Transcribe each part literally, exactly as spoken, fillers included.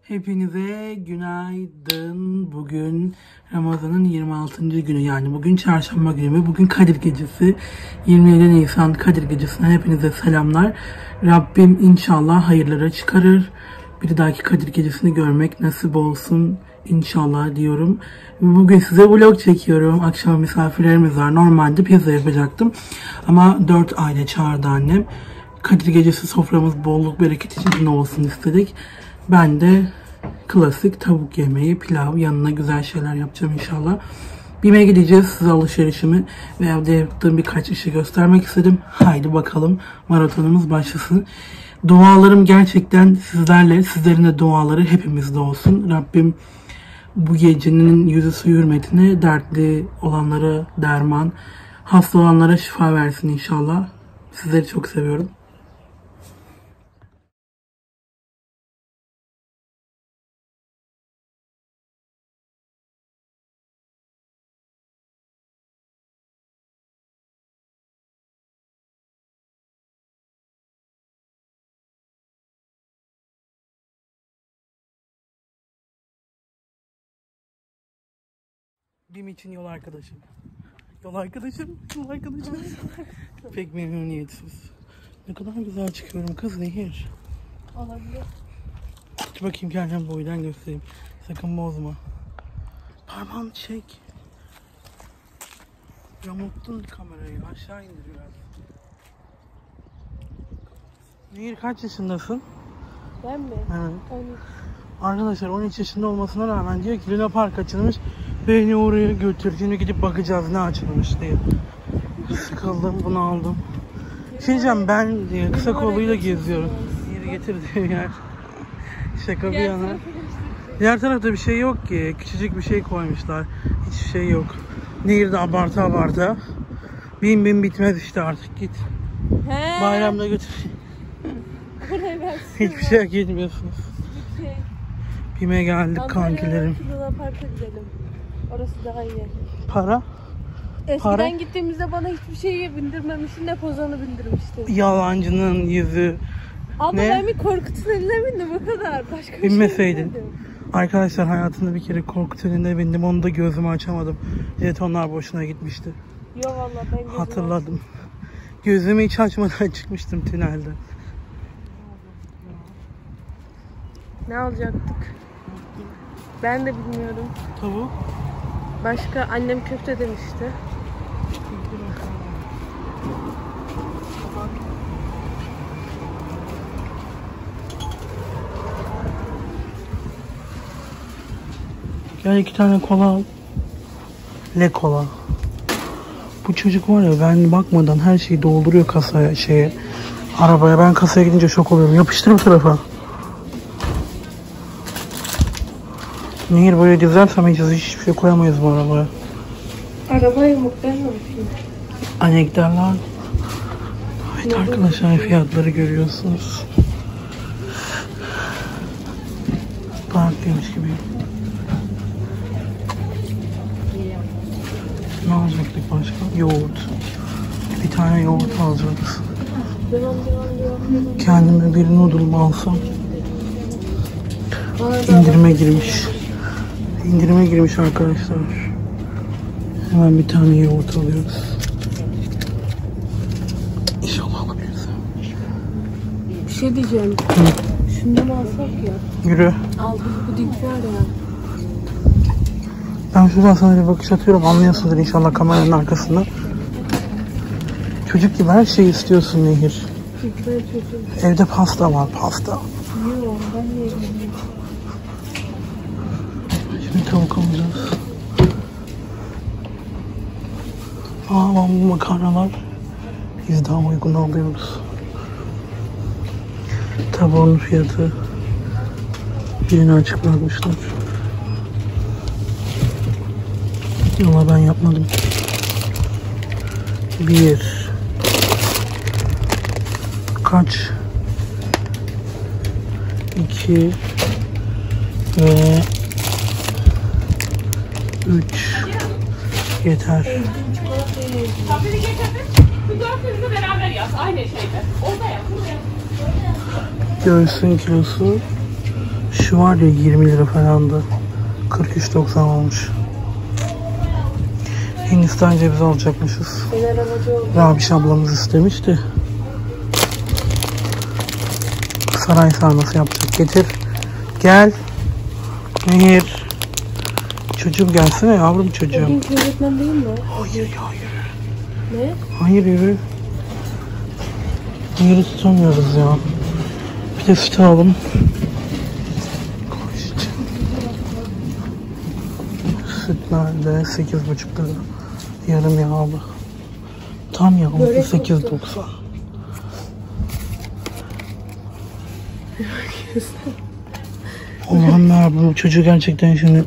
Hepinize günaydın. Bugün Ramazan'ın yirmi altıncı günü, yani bugün çarşamba günü. Bugün Kadir Gecesi. yirmi yedi Nisan Kadir Gecesi'ne hepinize selamlar. Rabbim inşallah hayırlara çıkarır. Bir dahaki Kadir Gecesi'ni görmek nasip olsun inşallah diyorum. Bugün size vlog çekiyorum. Akşam misafirlerimiz var. Normalde pizza yapacaktım. Ama dört aile çağırdı annem. Kadir Gecesi soframız bolluk bereket içinde olsun istedik. Ben de klasik tavuk yemeği, pilav, yanına güzel şeyler yapacağım inşallah. BİM'e gideceğiz. Size alışverişimi ve evde yaptığım birkaç işi göstermek istedim. Haydi bakalım, maratonumuz başlasın. Dualarım gerçekten sizlerle, sizlerin de duaları hepimizde olsun. Rabbim bu gecenin yüzü suyu hürmetine dertli olanlara derman, hasta olanlara şifa versin inşallah. Sizleri çok seviyorum. BİM için yol arkadaşım. Yol arkadaşım, yol arkadaşım. Pek memnuniyetsiz. Ne kadar güzel çıkıyorum kız Nehir. Olabilir. Dur bakayım, kendimi boydan göstereyim. Sakın bozma. Parmağını çek. Yamuttun kamerayı. Aşağı indir biraz. Nehir kaç yaşındasın? Ben mi? Evet. on üç. Arkadaşlar on üç yaşında olmasına rağmen diyor ki Luna Park açılmış. Beni oraya götür. Şimdi gidip bakacağız ne açılmış diye. Sıkıldım, bunu aldım. Şey diyeceğim, ben diye kısa kolluyla geziyorum. Yeri getirdiğim yer. Şaka bir yana. Diğer tarafta bir şey yok ki. Küçücük bir şey koymuşlar. Hiçbir şey yok. Nehirde abartı abartı. Bin bin bitmez işte, artık git. He. Bayramda götür. Buraya ben Hiçbir şey hak etmiyorsunuz. Hiçbir şey. BİM'e geldik Antalya'ya kankilerim. Luna Park'a gidelim. Orası daha iyi. Para? Eskiden Para? gittiğimizde bana hiçbir şeyi bindirmemiştin de Pozan'ı bindirmiştin. Yalancının yüzü. Abla Ne? ben bir korku tüneline bindim, o kadar. Başka bir Binmeseydin. şey binmedim. Arkadaşlar hayatımda bir kere korku tüneliğine bindim. Onu da gözümü açamadım. Jetonlar boşuna gitmişti. Yo valla ben gözüm Hatırladım. Gözümü hiç açmadan çıkmıştım tünelde. Ne alacaktık? Ben de bilmiyorum. Tavuk. Başka annem köfte demişti. Gel iki tane kola al. Le kola. Bu çocuk var ya, ben bakmadan her şeyi dolduruyor kasaya, şeye, arabaya. Ben kasaya gidince şok oluyorum. Yapıştır bu tarafa. Nehir, böyle dizersem hiç hiçbir şey koyamayız bu arabaya. Arabayı muhtemelen mi yapayım? Anektarlar. Evet arkadaşlar, fiyatları görüyorsunuz. Parklıymış gibi. Ne alacaktık başka? Yoğurt. Bir tane yoğurt alacağız. Devam devam devam. Kendime bir noodle alsam. İndirime girmiş. İndirime girmiş arkadaşlar. Hemen bir tane yoğurt alıyoruz. İnşallah alabiliriz. Bir şey diyeceğim. Hı. Şundan alsak ya. Yürü. Aldık puding var ya. Ben şuradan sana bir bakış atıyorum. Anlıyorsunuz inşallah kameranın arkasında. Çocuk gibi her şeyi istiyorsun Nehir. Güzel çocuğum. Evde pasta var, pasta. Yok ben de yiyeyim. Şimdi tavuk alacağız. Aa, bu makarnalar biz daha uygun alıyoruz. Tavuğun fiyatı birini açık bırakmışlar. Ama ben yapmadım. Bir. Kaç? İki. Ve üç. Yeter. Tabii getirdin. Şu dörtlüğünü beraber yaz. Aynı şeyde. Orada yap. Burada yap. Göğsün kilosu Şu var ya yirmi lira falandı. kırk üç doksan olmuş. Hindistan cevizi alacakmışız. Rabiş ablamız istemişti. Saray sarması yapacak. Getir. Gel. Nehir. Çocuğum gelsene yavrum çocuğum. Bugün öğretmen değil mi? Hayır hayır. Ne? Hayır yürü. Nehir'i tutamıyoruz ya. Bir de süt alalım. Süt nerede? sekiz buçuk lira. Yarım yağlı. Tam yağlı sekiz doksan. Allah'ım ya bu çocuğu gerçekten şimdi.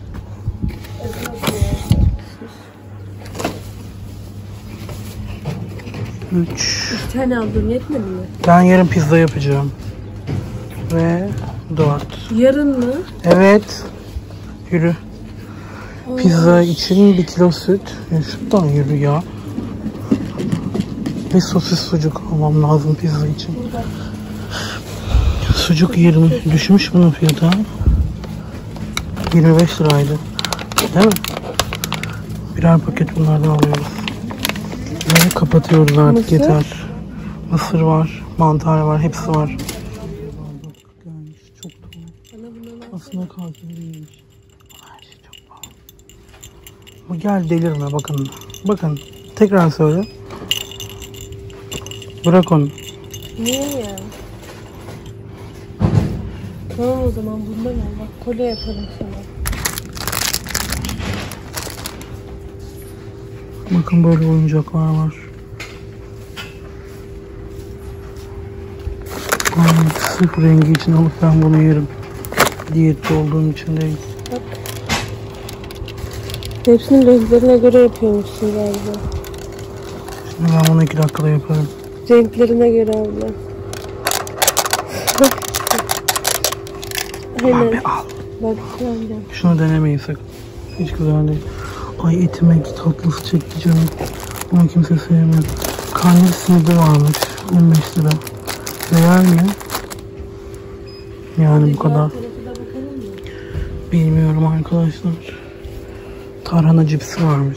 Üç. İki tane aldım, yetmedi mi? Ben yarın pizza yapacağım. Ve dört. Yarın mı? Evet. Yürü. Pizza için bir kilo süt. Ya şuradan yürü ya. Ve sosis sucuk almam lazım pizza için. Sucuk yirmi. Düşmüş bunun fiyatı. yirmi beş liraydı. Değil mi? Birer paket bunlardan alıyoruz. Ve kapatıyoruz artık. Mısır? Yeter. Mısır var. Mantar var. Hepsi var. Çok tuhaf. Aslında kaliteli değilmiş. Her şey çok pahalı. Bu gel delirme bakın. Bakın. Tekrar söyle. Bırak onu. Niye ya? Tamam o zaman bundan al. Bak kolye yaparım sana. Bakın böyle oyuncaklar var. Ay, sırf rengi için alıp ben bunu yerim. Diyette olduğum için değil. Bak. Hepsinin renklerine göre yapıyormuşsun galiba. Şimdi ben bunu iki dakikada yaparım. Renklerine göre abla. Aynen. Abi al. Bak güzel. Şunu denemeyin sakın. Hiç güzel değil. Ay etime tatlısı çekti canım. Bunu kimse sevmiyor. Karneli simidi varmış. on beş lira. Değer mi? Yani bu kadar. Bilmiyorum arkadaşlar. Tarhana cipsi varmış.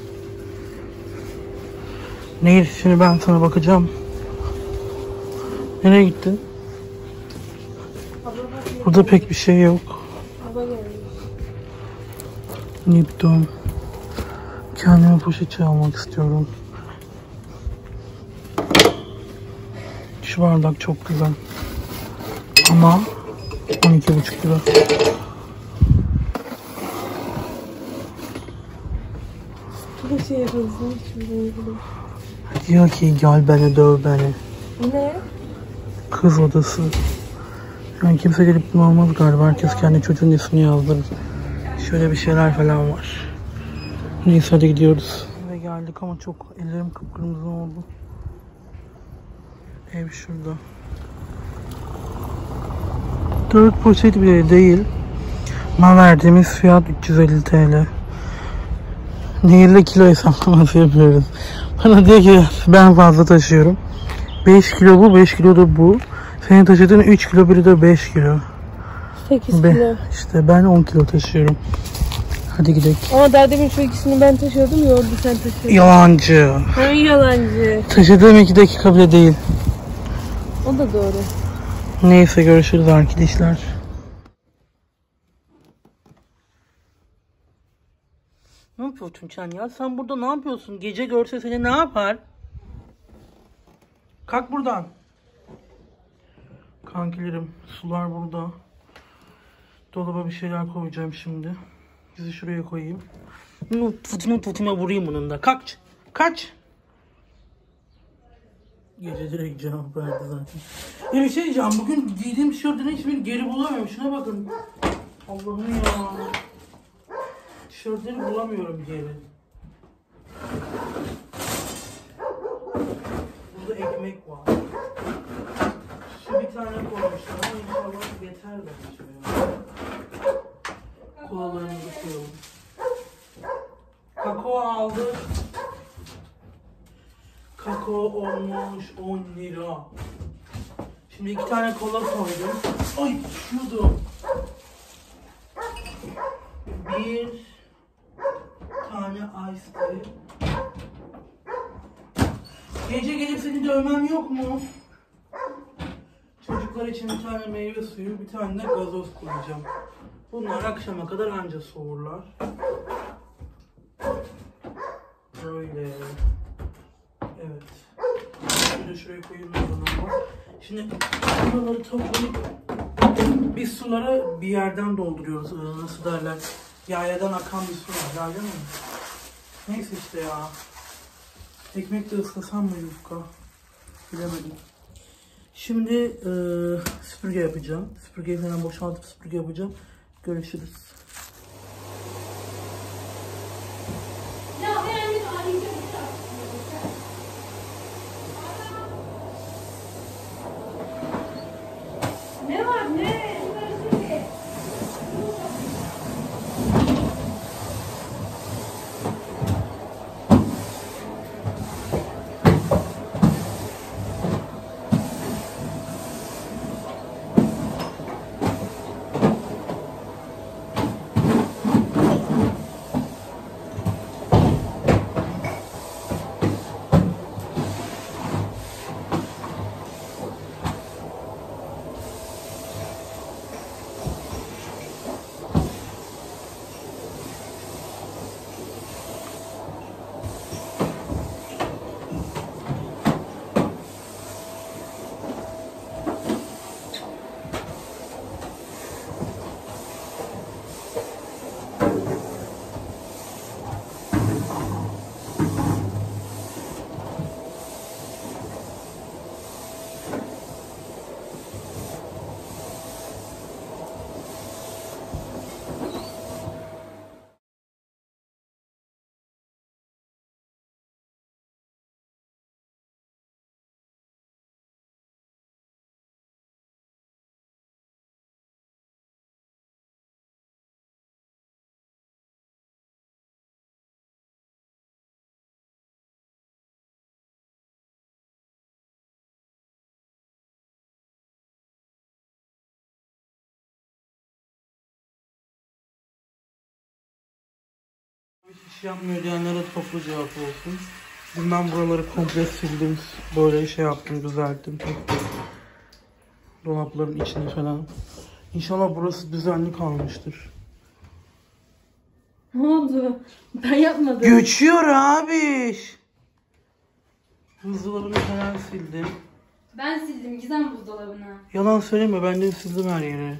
Neyse şimdi ben sana bakacağım. Nereye gittin? Burada pek bir şey yok. Lipton. Kendime poşet almak istiyorum. Şu bardak çok güzel. Ama on iki buçuk lira. Bir şey yapalım. Diyor ki gel beni döv beni. Ne? Kız odası. Yani kimse gelip bunu almaz galiba. Herkes kendi çocuğun ismini yazdırır. Şöyle bir şeyler falan var. Neyse hadi gidiyoruz. Eve geldik ama çok ellerim kıpkırmızı oldu. Ev şurada. Dört poşet bile değil. Ama verdiğimiz fiyat üç yüz elli TL. Nehirle kilo hesaplaması yapıyoruz. Bana diyor ki ben fazla taşıyorum. beş kilo bu, beş kilo da bu. Senin taşıdığın üç kilo, biri de beş kilo. sekiz Be, kilo. İşte ben on kilo taşıyorum. Hadi gidelim. Ama daha demin şu ikisini ben taşıyordum, yoğurdu sen taşıyordun. Yalancı. Hem yalancı. Taşıdığım iki dakika bile değil. O da doğru. Neyse görüşürüz arkadaşlar. Ne yapıyorsun sen ya? Sen burada ne yapıyorsun? Gece görse seni ne yapar? Kalk buradan. Kankilerim, sular burada. Dolaba bir şeyler koyacağım şimdi. Bizi şuraya koyayım. Tutma tutma vurayım bunun da. Kaç. Kaç. Gece direkt cevap verdi zaten. Ya bir şey diyeceğim. Bugün giydiğim tişörtlerin hiçbir geri bulamıyorum. Şuna bakın. Allah'ım ya. Tişörtleri bulamıyorum geri. Burada ekmek var. Şu bir tane koymuşlar ama inşallah yeter bence. Kolalarımızı koyalım. Kakao aldık. Kakao olmuş on lira. Şimdi iki tane kola koydum. Ay şurada. Bir tane ice tea. Gece gelip seni dövmem yok mu? Çocuklar için bir tane meyve suyu, bir tane de gazoz koyacağım. Bunlar akşama kadar anca soğurlar. Böyle. Evet. Şöyle şuraya koyayım ben bunu. Şimdi buraları toplayıp biz suları bir yerden dolduruyoruz. Ee, nasıl derler? Yayadan akan bir su var. Yayla mı? Neyse işte ya. Ekmek de ıslasam mı yufka? Bilemedim. Şimdi e, süpürge yapacağım. Süpürgeyi falan boşaltıp süpürge yapacağım. Görüşürüz. Ne var ne? Hiç iş yapmıyor diyenlere toplu cevap olsun. Dün ben buraları komple sildim. Böyle şey yaptım, düzelttim. Dolapların içini falan. İnşallah burası düzenli kalmıştır. Ne oldu? Ben yapmadım. Göçüyor abi. Buzdolabını falan sildim. Ben sildim Gizem buzdolabını. Yalan söyleme, ben de sildim her yeri.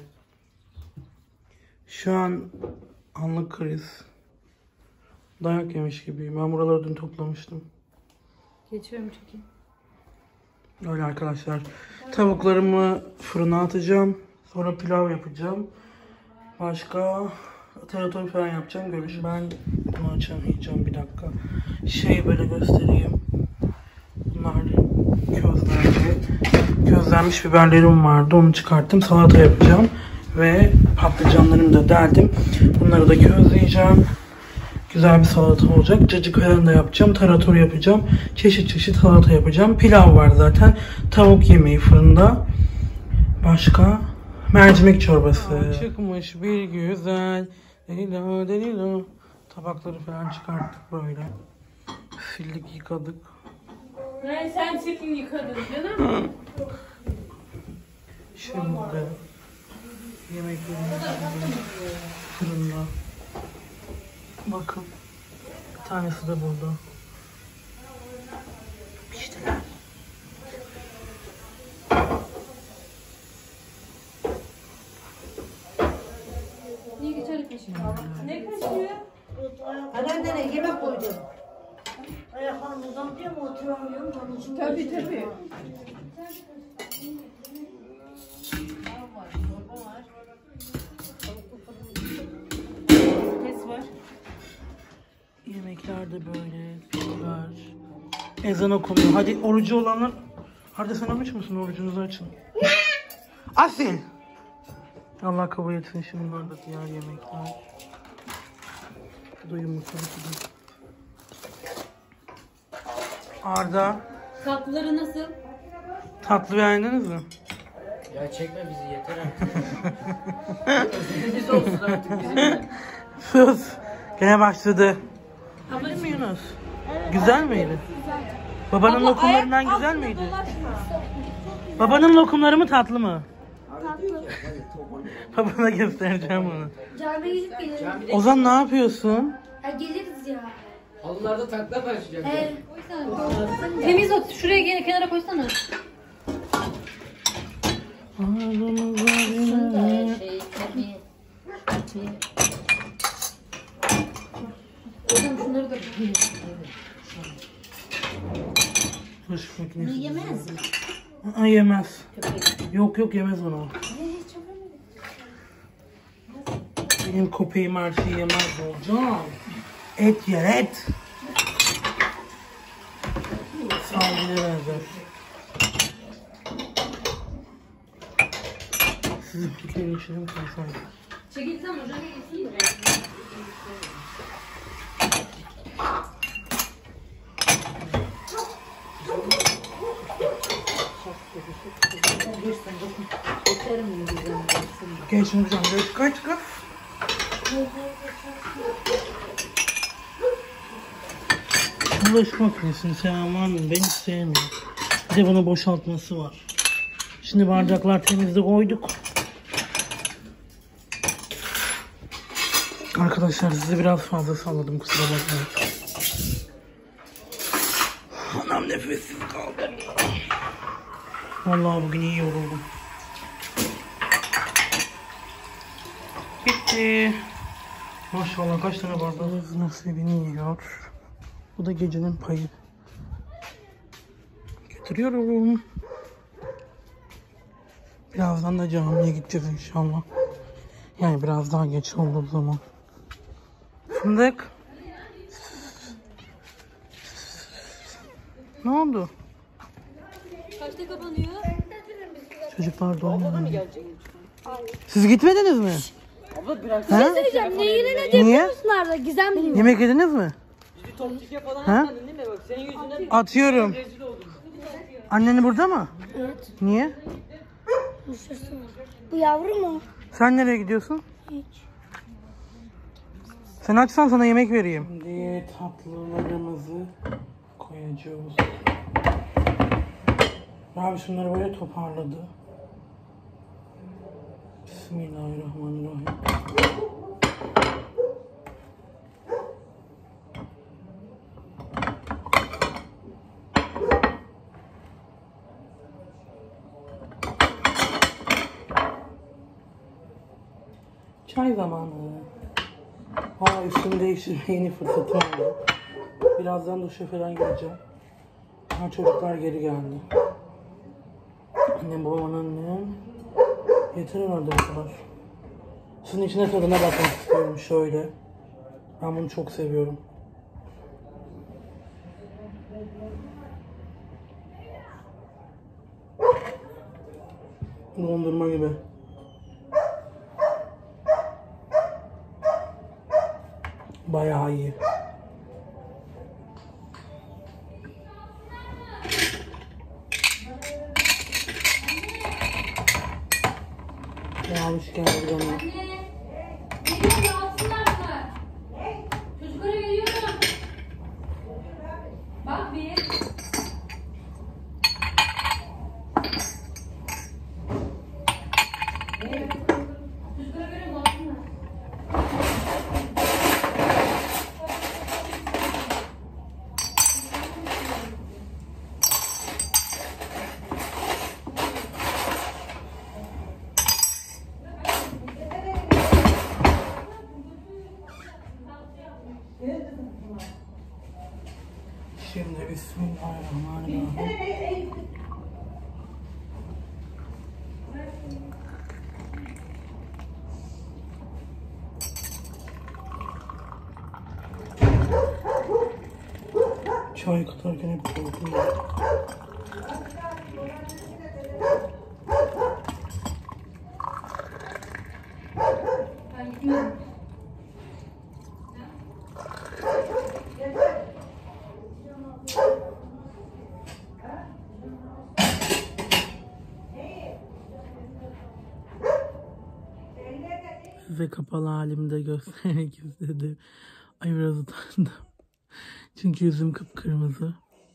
Şu an anlık kriz. Dayak yemiş gibiyim. Ben buraları dün toplamıştım. Geçiyorum çünkü. Öyle arkadaşlar. Tavuklarımı fırına atacağım. Sonra pilav yapacağım. Başka tarator falan yapacağım. Görüşürüz. Ben bunu açamayacağım, bir dakika. Şey böyle göstereyim. Bunlar közlenme. Közlenmiş biberlerim vardı. Onu çıkarttım. Salata yapacağım. Ve patlıcanlarımı da deldim. Bunları da közleyeceğim. Güzel bir salata olacak. Cacık falan da yapacağım. Tarator yapacağım. Çeşit çeşit salata yapacağım. Pilav var zaten. Tavuk yemeği fırında. Başka? Mercimek çorbası. Aa, çıkmış bir güzel. Delilo delilo. Tabakları falan çıkarttık böyle. Sildik, yıkadık. Ne sen sildin yıkadın canım. Şimdi yemeklerimiz fırında. Bakın. Bir tanesi de burada. Piştiler. Niye geçer kaşığı? Ne kaşığı? Annemden ne yemek koydum. Ayaklarımı uzantıyorum, oturamıyorum. Onun için Tabii tabii. Pes var. Yemekler de böyle. Pilav. Ezan okunuyor. Hadi orucu olanlar. Hadi sen oruç musun? Orucunuzu açın. Asil. Allah kabul etsin, şimdi burada diğer yemekler. Bu da yumurtalı gibi. Arda. Tatlıları nasıl? Tatlı beğendiniz mi? Ya çekme bizi yeter artık. Biz olsun artık bizimle. Sus. Gene başladı. Değil mi Yunus? Güzel miydi? Babanın lokumlarından güzel miydi? Babanın lokumları mı tatlı mı? Babana göstereceğim onu. Camiye gidip gelelim. Ozan ne yapıyorsun? Ha, geliriz ya. Halılarda takla başlayacak. He. Temiz ot. Şuraya gene kenara koysana. Hocam şunları da Bulaşık makinesi. yemez. Aa, yemez. Yok yok yemez onu. Benim köpeğim her şeyi yemez hocam. Et yer et. Sağlıklı benzer. Sizin fikirlerin içine mi kalsam? Çekilsem hocam gitsin mi? Geçin hocam geç kaç kaç. Bulaşık makinesini seven var mı? Ben hiç sevmiyorum. Bir de bunu boşaltması var. Şimdi bardaklar temizle koyduk. Arkadaşlar sizi biraz fazla salladım, kusura bakmayın. Anam nefessiz kaldı. Vallahi bugün iyi yoruldum. Bitti. Maşallah kaç tane bardağımız nasibini yiyor. Bu da gecenin payı. Getiriyorum. Birazdan da camiye gideceğiz inşallah. Yani biraz daha geç olduğu zaman. Fındık. Ne oldu? Kaçta kapanıyor? Çocuklar doğum günü. Siz gitmediniz mi? Abla biraz Ha? Söyleyeceğim. Neyine ne diye Niye? biliyorsunlar da Gizem biliyor. Yemek yediniz mi? bizi toplike falan Ha? atmadın değil mi? Bak senin yüzünden Atıyorum. rezil oldum. Anneni burada mı? Evet. Niye? Bu yavru mu? Sen nereye gidiyorsun? Hiç. Sen açsan sana yemek vereyim. Şimdi tatlılarımızı koyacağız. Abi şunları böyle toparladı. Bismillahirrahmanirrahim. Çay zamanı. Aa, üstümü değiştirme yeni fırsatım oldu. Birazdan duşa falan gireceğim. Ha, çocuklar geri geldi. Annem, babam, annem. Yeter herhalde bu kadar. Sizin içine tadına bakmak istiyorum şöyle. Ben bunu çok seviyorum. Dondurma gibi. Bayağı iyi. Yağmış geldi bana. Geliyorum alsınlar mı? Çocuklara veriyorum. Bak bir. Evet. Çocuklara veriyorum alsınlar. Şimdi bismillahirrahmanirrahim. Çay katarken hep korkuyorum. Ben gidiyorum. size kapalı halimde göstermek istedim. Ay biraz utandım. Çünkü yüzüm kıpkırmızı.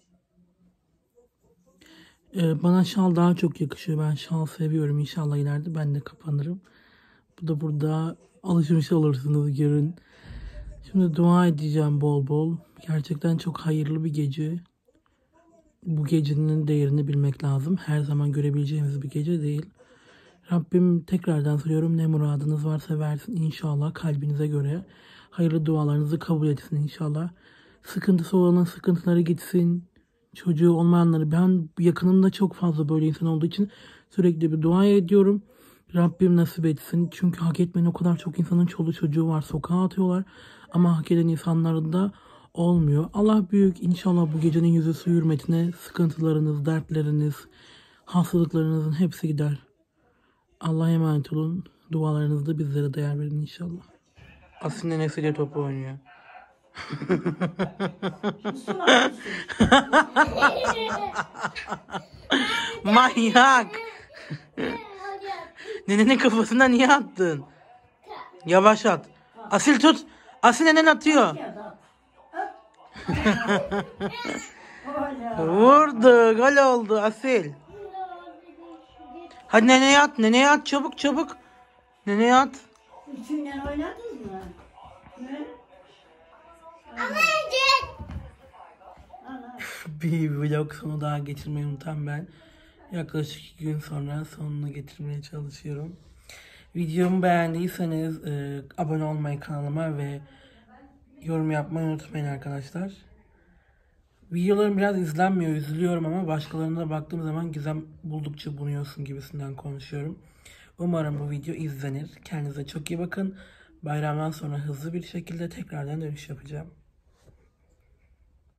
Ee, bana şal daha çok yakışıyor. Ben şal seviyorum. İnşallah ileride ben de kapanırım. Bu da burada alışmış olursunuz, görün. Şimdi dua edeceğim bol bol. Gerçekten çok hayırlı bir gece. Bu gecenin değerini bilmek lazım. Her zaman görebileceğimiz bir gece değil. Rabbim tekrardan soruyorum, ne muradınız varsa versin inşallah, kalbinize göre. Hayırlı dualarınızı kabul etsin inşallah. Sıkıntısı olanın sıkıntıları gitsin. Çocuğu olmayanları, ben yakınımda çok fazla böyle insan olduğu için sürekli bir dua ediyorum. Rabbim nasip etsin. Çünkü hak etmeyen o kadar çok insanın çoluğu çocuğu var. Sokağa atıyorlar. Ama hak eden insanların da olmuyor. Allah büyük. İnşallah bu gecenin yüzü su hürmetine sıkıntılarınız, dertleriniz, hastalıklarınızın hepsi gider. Allah'a emanet olun. Dualarınızda bizlere değer verin inşallah. Aslında nenesiyle top oynuyor. Manyak. Nenenin kafasına niye attın? Yavaş at. Asil tut. Asil nenen atıyor. Vurdu. Gol oldu Asil. Hadi neneye at. Neneye at. Çabuk çabuk. Neneye at. Üçünden oynadınız mı? Ne? Bir vlog sonu daha getirmeyi unutan ben. Yaklaşık iki gün sonra sonunu getirmeye çalışıyorum. Videomu beğendiyseniz e, abone olmayı kanalıma ve yorum yapmayı unutmayın arkadaşlar. Videolarım biraz izlenmiyor, üzülüyorum ama başkalarına baktığım zaman güzel buldukça bunuyorsun gibisinden konuşuyorum. Umarım bu video izlenir. Kendinize çok iyi bakın. Bayramdan sonra hızlı bir şekilde tekrardan dönüş yapacağım.